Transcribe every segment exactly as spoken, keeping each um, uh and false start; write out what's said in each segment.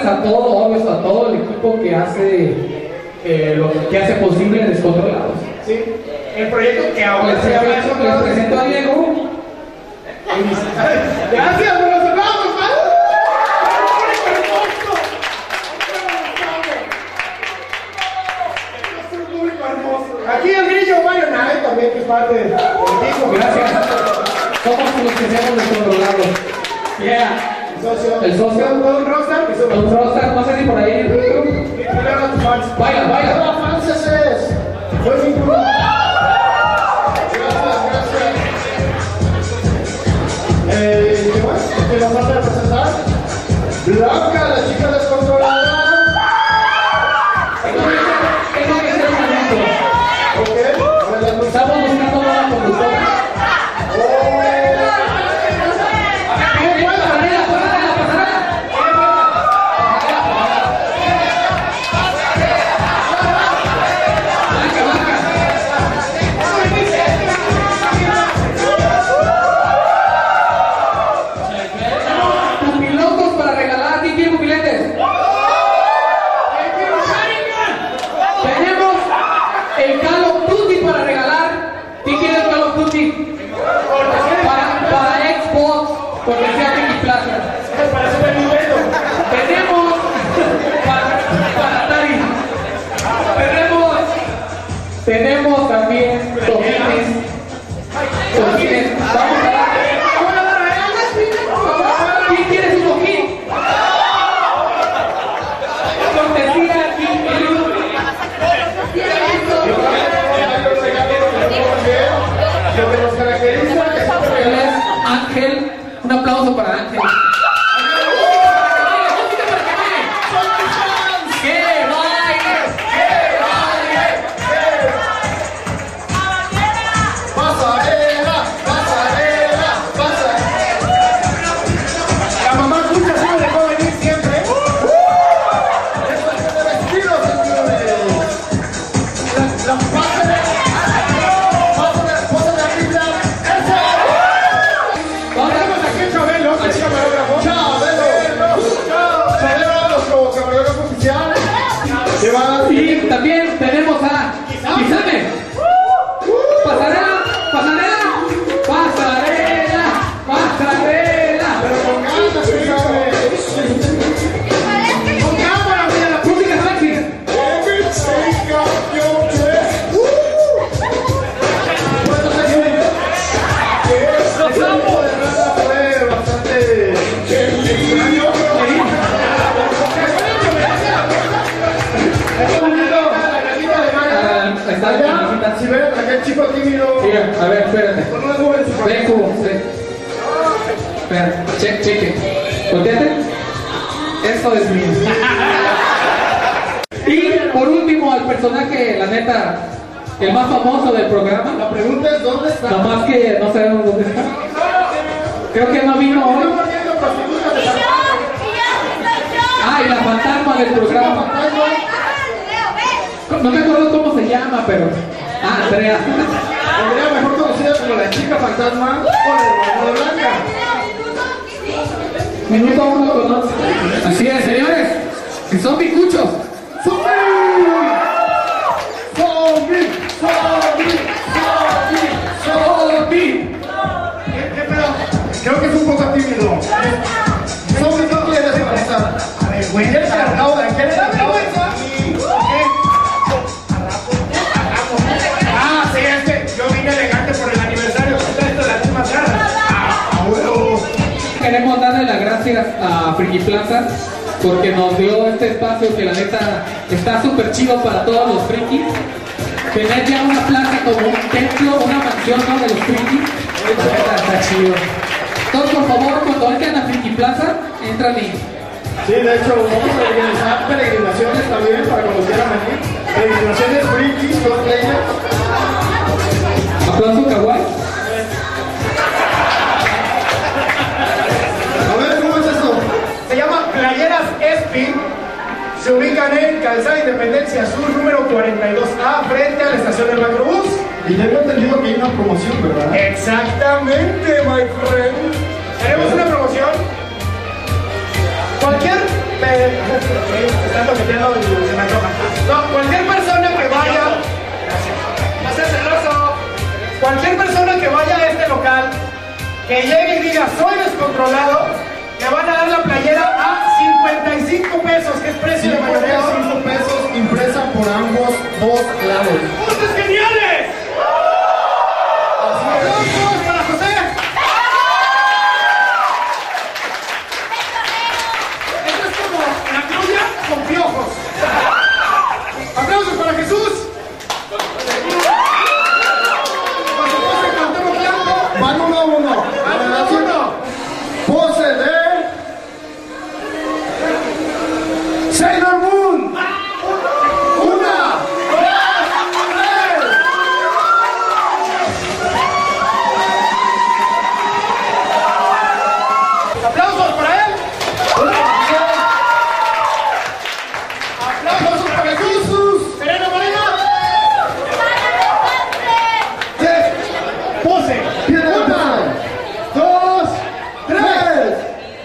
gracias a todo, obvio, a todo el equipo que hace eh, lo que hace posible Descontrolados. Sí, el proyecto que ahora Les, se llama les Descontrolados. presento a Diego. Gracias por los aplausos, ¿vale? Aquí el grillo Mario Nave también, que es parte del equipo. Gracias. Somos los que seamos Descontrolados. Yeah. El socio. El socio. Todo un rockstar que somos. Un rockstar, no sé si por ahí. Baila, baila. Hola, franceses. Fue mi culo. Gracias, gracias. Eh, ¿qué más? ¿Qué nos falta presentar? Blanca, la chica descontrolada. Tengo que hacer un momento. ¿Por qué? Estamos buscando una conductora. Tenemos también cojines. Cojines. Vamos a dar. ¿Quién quiere su cojín? Cortesía aquí. Lo que nos caracteriza Él es Ángel. Un aplauso para Ángel. Y también tenemos a Quizame. Pasarela, pasarela, pasarela, pasarela. Pero con ganas, Quizame. Con cámara, mira la Música sexy. fue bastante extraño. Está allá. Si ven, aquel chico tímido. Mira, a ver, espérate. Con una nube en su Ven, cubo, ven. Espera, che, cheque. Volteate. Esto es mío. Y por último, al personaje, la neta, el más famoso del programa. La pregunta es: ¿dónde está? Nomás que no sabemos dónde está. Creo que no vino hoy. Ah, y la fantasma del programa. No me acuerdo cómo se llama, pero... Ah, Andrea. Andrea, mejor conocida como la chica fantasma o la hermana blanca. Minuto uno conoce. Así es, señores. Si son picuchos. ¡Zombie! ¡Zombie! ¡Zombie! ¡Zombie! ¡Zombie! ¿Qué, qué pedo? Creo que es un poco tímido. ¿Zombie no quieres empezar? A ver, güey, ¿quieres cargado de qué le da vergüenza? Ah, sí, es que yo vine elegante por el aniversario. Ustedes de las mismas ganas. Ah, huevo. Queremos darle las gracias a Friki Plaza porque nos dio este espacio que la neta está súper chido para todos los frikis. Tener ya una plaza como un templo, una mansión, ¿no?, de los frikis. La neta está chido. Entonces, por favor, cuando entren a Friki Plaza, entran y... Sí, de hecho, vamos a organizar peregrinaciones también para cuando quieran venir. Peregrinaciones frikis, cosplayers. Aplauso kawaii. A ver, ¿cómo es esto? Se llama Playeras Espin. Se ubican en Calzada Independencia Sur, número cuarenta y dos A, frente a la estación del Macrobús. Y tengo entendido que hay una promoción, ¿verdad? Exactamente, my friend. Tenemos una promoción. Cualquier Están toqueteando y se me antoja. No, cualquier persona que vaya. No seas celoso. Cualquier persona que vaya a este local, que llegue y diga soy descontrolado, le van a dar la playera a cincuenta y cinco pesos, que es precio de mayoreo. cincuenta y cinco pesos impresa por ambos dos lados. ¡Ustedes geniales! ¡Aplausos para José! Esto es como la Claudia con piojos. ¡Aplausos para Jesús! Van uno a uno. ¡Van uno a uno! Pose de Sailor Moon. Una, dos, tres. ¡Aplausos para él! ¡Aplausos para Jesús! ¡Serena Morena! ¿Qué? ¡Pose! Una, dos, tres.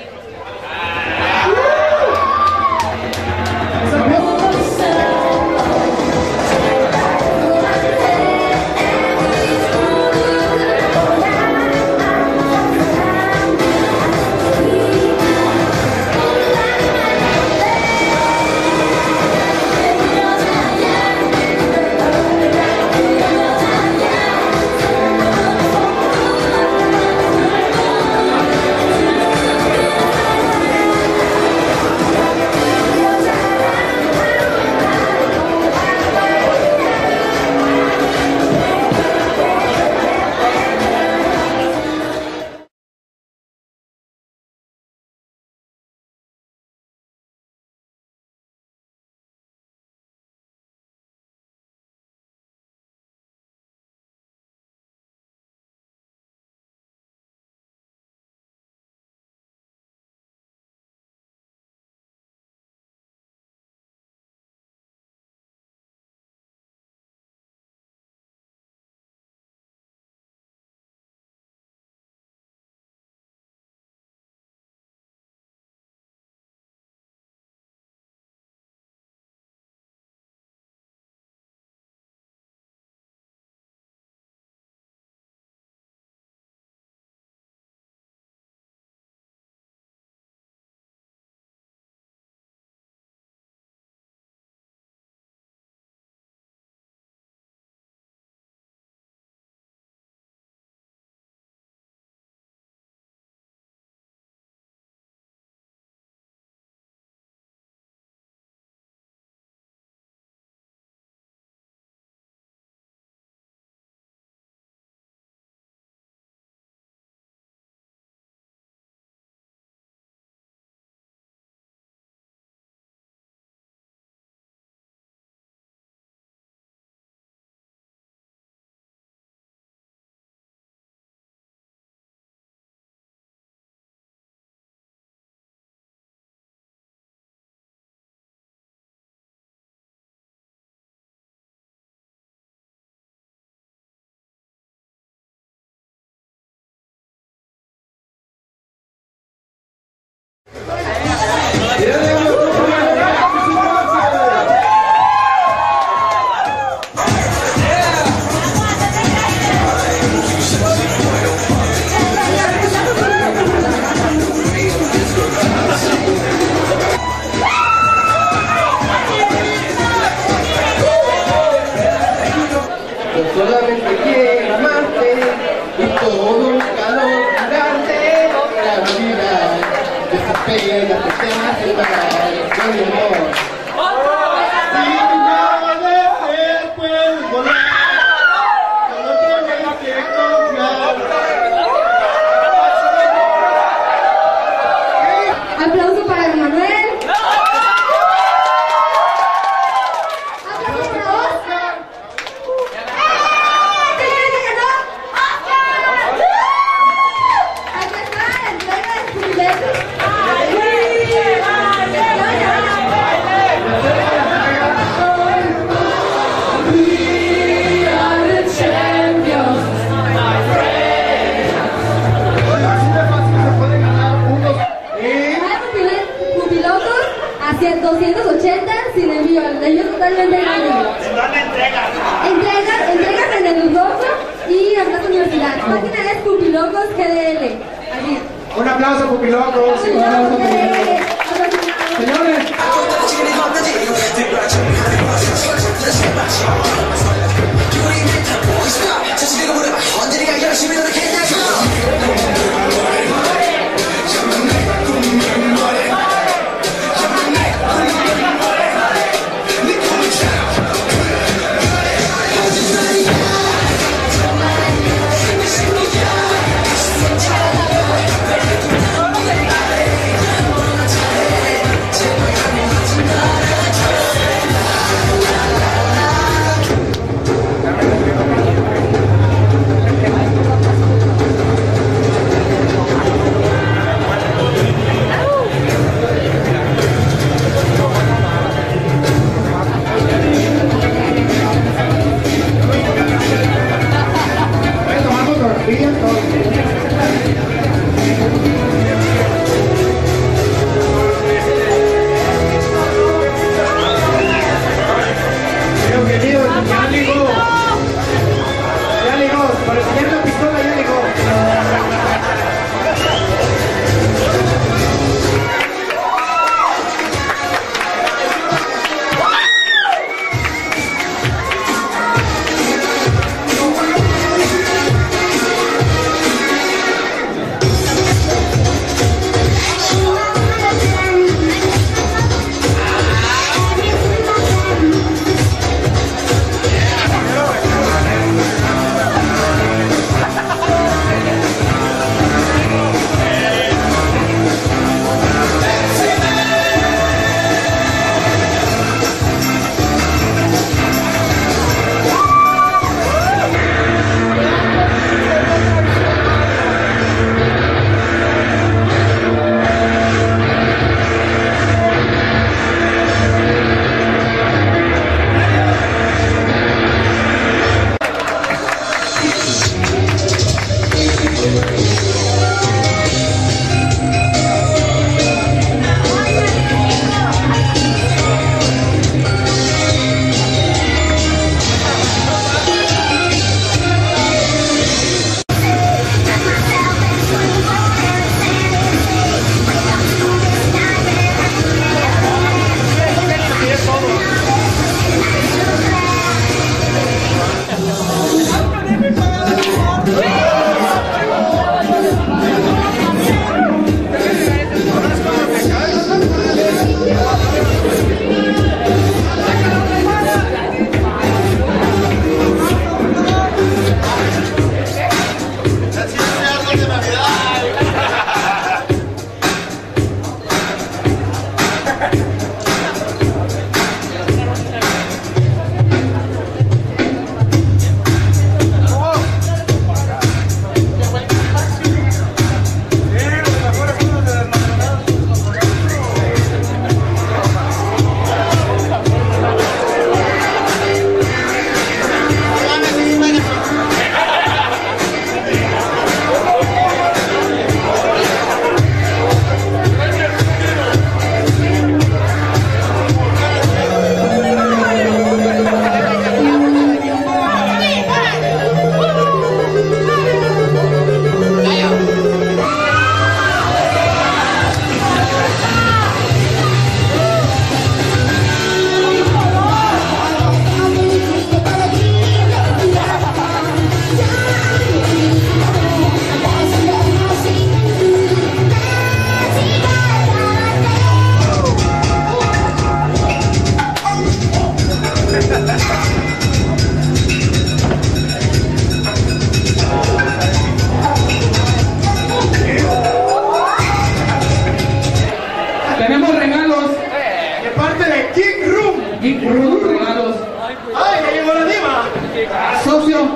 Solamente quiero amarte y todo un calor grande. La vida desespera, te hace parar con mi amor. Si no le puedes volar, solo tienes que confiar. Aplauso para Manuel. ¡Ay! doscientos ochenta sin envío. El envío totalmente gratis. ¿Dónde entregas? Entregas, entregas en el Udolfo y en Plaza Universidad. Página es Pupilocos G D L. Así. Un aplauso, Pupilocos. Un aplauso, G D L. Señores. Socio,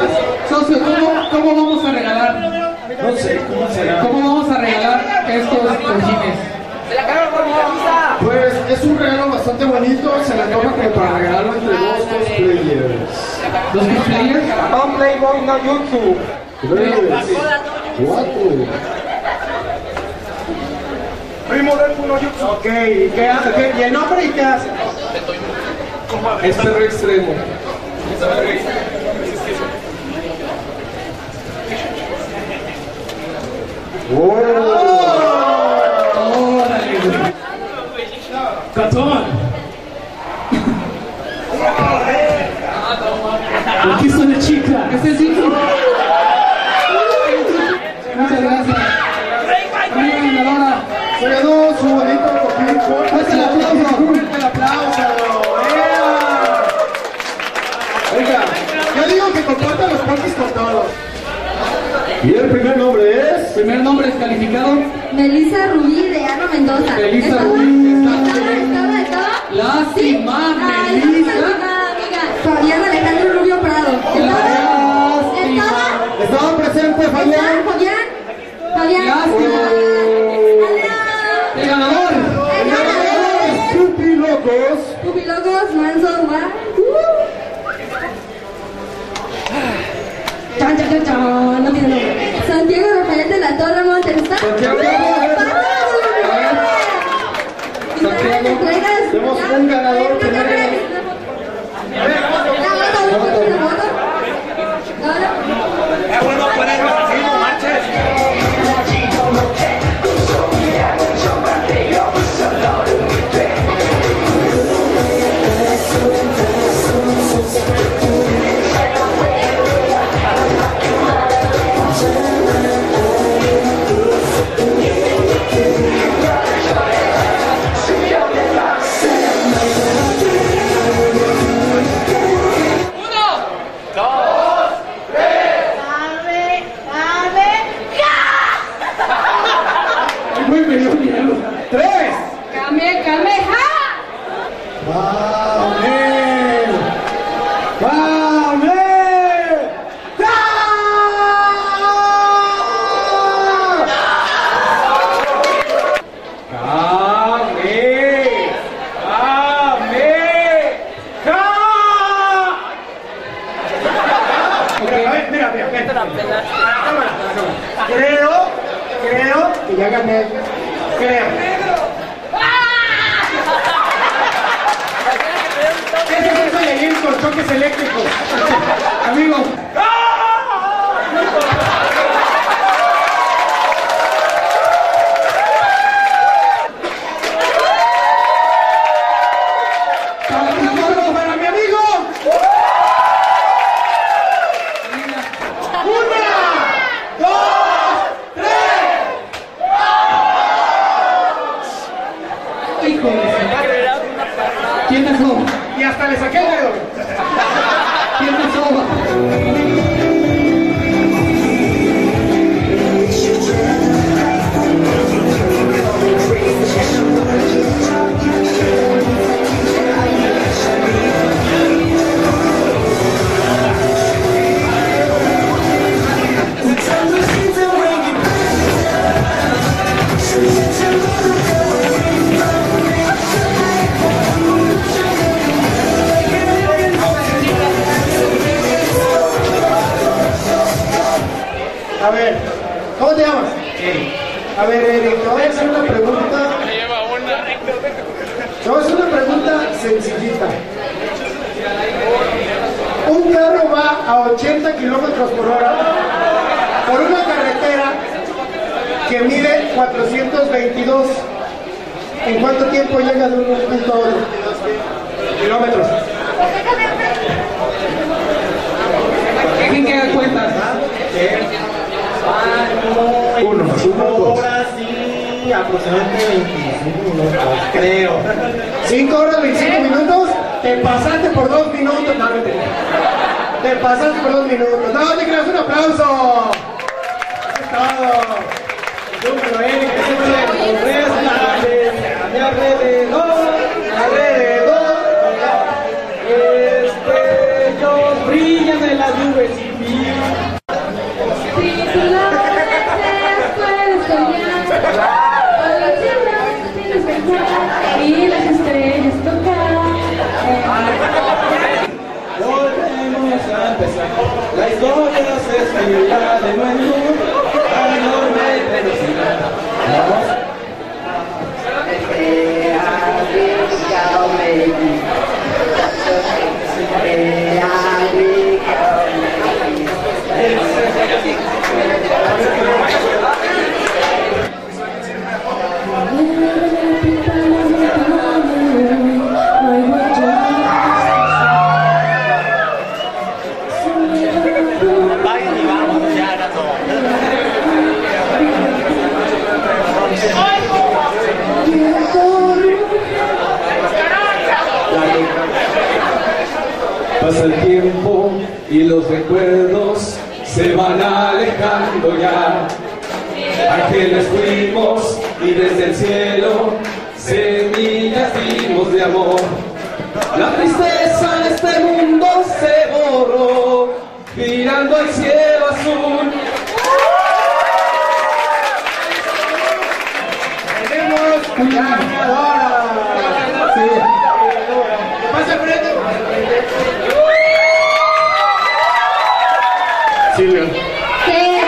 socio, ¿cómo, ¿cómo vamos a regalar? No sé, ¿cómo será? ¿Cómo vamos a regalar estos cojines? Pues es un regalo bastante bonito, se le antoja como para regalarlo entre dos cosplayers. ¿Dos cosplayers? No Playboy, no YouTube. Tres, cuatro. primo del Kuno Jutsu. Ok, ¿y qué hace? ¿Qué? ¿Y el nombre y qué hace? Es perro extremo. ¡Órale, güey! ¡Catón! Aquí está la chica. Este es Vicky. Muchas gracias. Amiga ganadora. Se ganó su bonito copito. Fuerte el aplauso. Fuerte el aplauso. ¡Ea! Oiga, yo digo que compartan los pokis con todos. Y el primer nombre es... Primer nombre descalificado. Melissa Rubí de Ana Mendoza. Melissa ¿Estaba? Rubí. ¿Estaba? ¿Estaba? ¿Estaba? Lástima, Ay, Melissa. lástima, amiga. Fabián Alejandro Rubio Prado. ¿Estaba? ¿Estaba? Estaban presentes, Fabián. ¿Estaba? Fabián. Fabián. Lástima. Hola. El ganador. El ganador. Stupilocos. Pupilocos, Manso, va. Chan, chan, chan, chan. No tiene nombre. Santiago Rafael de la Torre Montes. ¿Está? Santiago. Santiago. Entregas. Tenemos un ganador, primer ganador. La foto, la foto, la foto. Ahora. Es bueno poner así, no manches. Muy bien. Tres. Kame, Kame, ja. ¡Vamos! ¡Vamos! Mira, mira, mira. Creo, creo que ya gané. Creo. ¿Qué es eso de ahí con choques eléctricos? Amigo. Para mi amigo. Una, dos, tres. Híjole. ¿Quién es Soba? Y hasta le saqué el dedo. ¿Quién es Soba? A ver, ¿cómo te llamas? Eric. A ver, Eric, te voy a hacer una pregunta. Te voy a hacer una pregunta sencillita. Un carro va a ochenta kilómetros por hora por una carretera que mide cuatrocientos veintidós. ¿En cuánto tiempo llega de un punto a otro? Kilómetros. ¿Quién que haga cuentas? Uno más uno, dos. Horas y aproximadamente veinticinco minutos, creo. cinco horas, veinticinco minutos. Te pasaste por dos minutos. No, no te Te pasaste por dos minutos. No, te creas un aplauso. Eso es todo. Súmelo, Eric, que siempre nos resta a mi alrededor, alrededor. Estrellas brillan en las nubes y vi. Si tú la deseas, puedes soñar. Con la tierra tienes que pensar y las estrellas tocar. Volvemos a empezar. La historia se escribirá de nuevo a enorme velocidad. Vamos. Pasa el tiempo y los recuerdos se van alejando ya. Ángeles fuimos y desde el cielo semillas dimos de amor. La tristeza de este mundo se borró, girando al cielo azul. Tenemos una ganadora. Sí. Pasa al frente. Silvia. ¿Qué?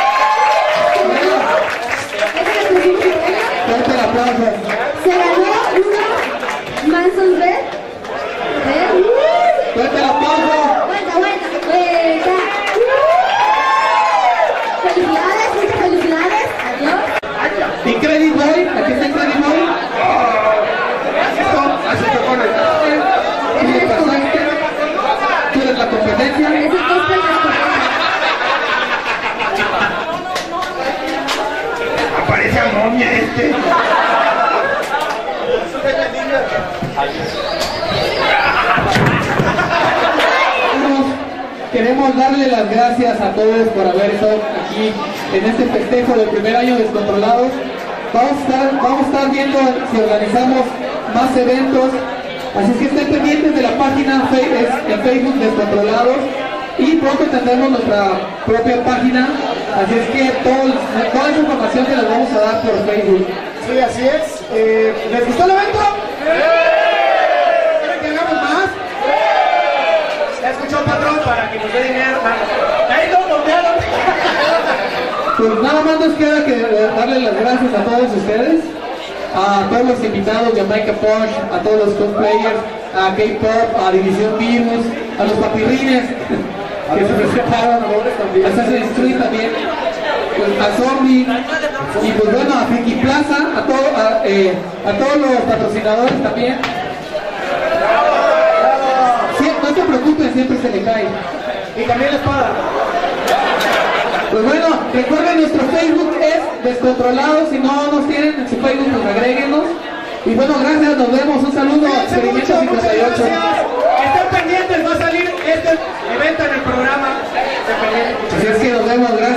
Fuerte el aplauso. Se ganó uno Manson Red. ¿Eh? Fuerte el aplauso. Vuelta, vuelta, vuelta. Felicidades, muchas felicidades. Adiós. Incredible Boy, aquí está Incredible Boy. Así te pone. Tú le pasaste. Tú eres la competencia. Es el cosplay de la Aparece a momia este. Queremos darle las gracias a todos por haber estado aquí en este festejo del primer año Descontrolados. Vamos a estar, vamos a estar viendo si organizamos más eventos, así es que estén pendientes de la página en Facebook Descontrolados y pronto tendremos nuestra propia página, así es que todo, toda esa información se la vamos a dar por Facebook. Sí, así es. Eh, ¿Les gustó el evento? ¿Quieren que hagamos más? ¿Ya escuchó, patrón? Para que nos dé dinero. Ahí no voltearon. Pues nada más nos queda que darle las gracias a todos ustedes, a todos los invitados de Jamaica Punch, a todos los cosplayers, a K-Pop, a División Virus, a los papirrines que se presentaron, a Assassin's Creed también, pues, a Zombie, y pues bueno, a Friki Plaza, a, todo, a, eh, a todos los patrocinadores también. Sí, no se preocupen, siempre se le cae. Y también la espada. Pues bueno, recuerden, nuestro Facebook es Descontrolados. Si no nos tienen en su Facebook, pues agréguenos. Y bueno, gracias, nos vemos. Un saludo a Experimento cincuenta y ocho. Estén pendientes, va a salir este evento en el programa. Estén pendientes. Así es que nos vemos, gracias.